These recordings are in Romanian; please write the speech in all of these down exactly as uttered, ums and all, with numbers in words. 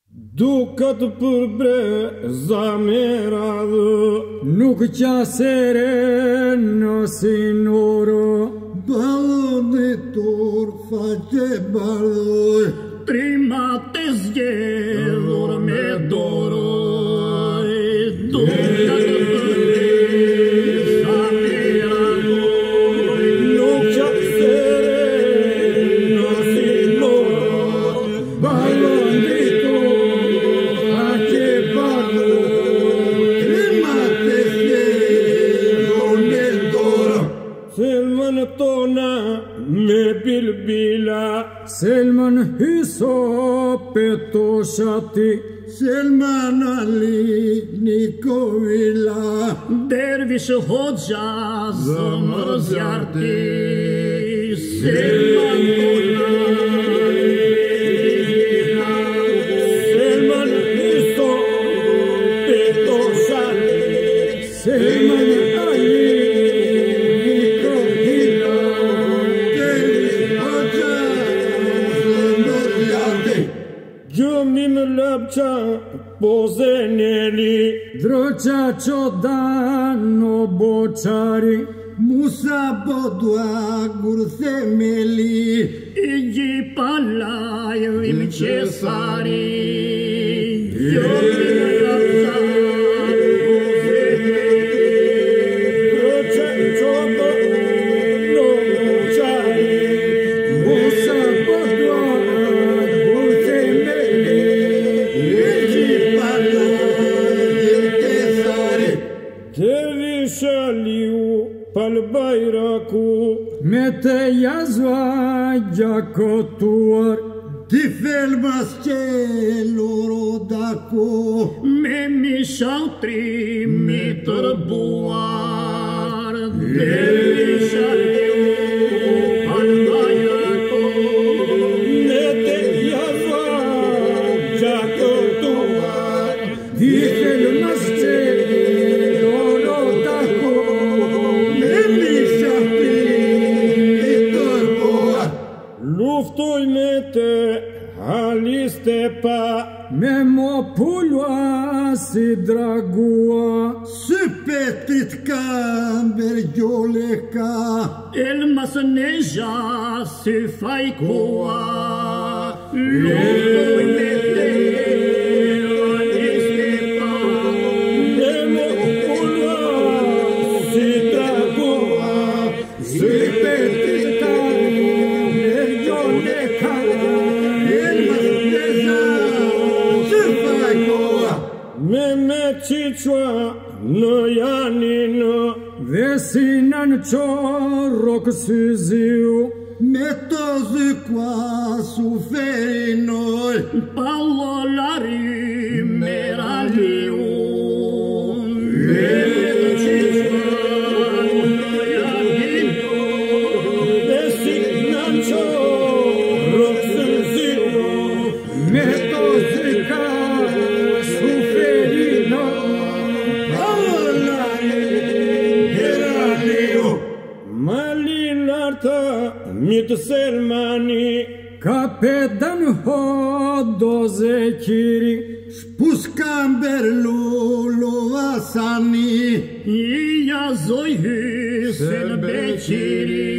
Ducat për breza me radhë, nuk qasere në sinoro. Balonitor faqe bardhoj, trimat e zgjedhur me doroj. Ducat për breza me radhë, nuk qasere në sinoro. balonitor faqe bardhoj, trimat e zgjedhur me doroj. Selmën tona me bilbila, Selman hyso petoshati, Selman Ali Nikovila, dervish hoxha zëmër zjarti. Selman tona Selmën hyso petoshati, Selman Ali Nikovila, dervish hoxha zëmër zjarti. gjëmim lëpqa pozeneli, Droqa qodano boqari, Musa bodua gur themeli, i gjipalaj dhim qesari. Musa bodua gur themeli, Dervishaliu pal bajraku, me te jazva gjakotuar, ti felmas qeloro dako, Me mishautri mi tërbuar. Dervishaliu pal bajraku, me te jazva gjakotuar, ti felmas qeloro dako, me mishatri i tërboar. luftoj me te haliste pa, Me mo pulua si dragua, Sypetit kamber gjole ka, elmas neja si fajkua. Luftoj me te haliste pa, me mo pulua si dragua. Sypetit kamber gjole ka, Elmas neja si fajkua. Me me qiqua në janinë, Dhe sinan qorok syziu, Me to zykua suferinoj, pallolari meraliu. dhe si në qorok syziu, Me to zyka suferinoj, Pallolari meraliu. mali larta mitë Selmani, Kapetan ho do zekiri, Shpus kamber lullu asani, I jazoj Hysen Beqiri.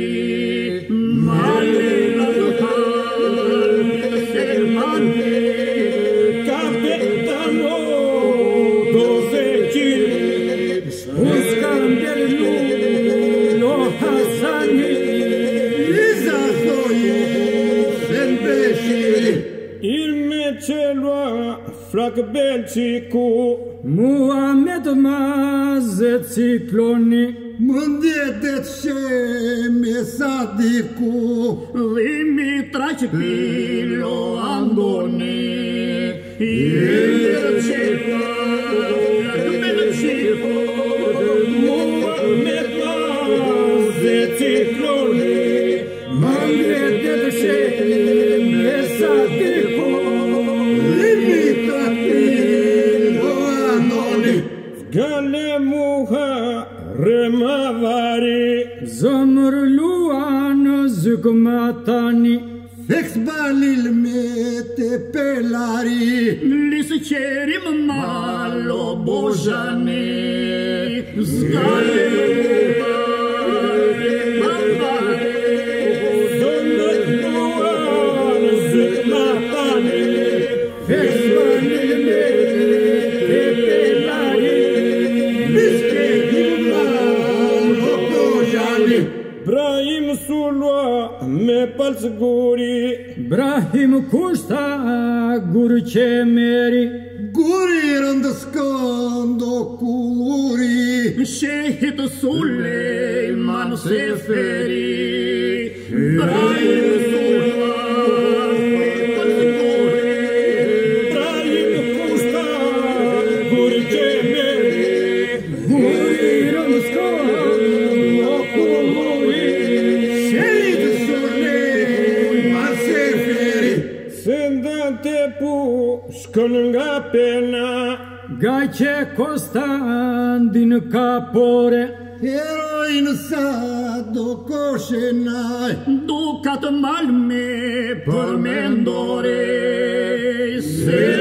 Malina Duhan Selmani, kapetano do zekiri, Shpus kamber lullu asani, Izazoj sen beshiri. il me qelua frak belqiku, Muhammed mazet cikloni, Mëndjetet sheme sadiku, dhimi traq pilo andoni. I qepa Belqiku, Muhammed mazet cikloni, Mëndjetet sheme sadiku, Limitat pilo andoni. gale muha remavari, Zëmër luan zykmatani, Exbalil mete pelari Li se cerim malo bojane Zgale Brahim sulua me palț guri Brahim custa gurce meri Guri rândăscând-o culuri Shehit Suleiman Seferi Brahim sulua Brahim custa gurce meri Guri rândăscând-o culuri Shehit Suleiman Seferi Sândă-te pușcă lângă pena Gace Costan din Capore Eroin sado coșenai Ducat malme per mendore Se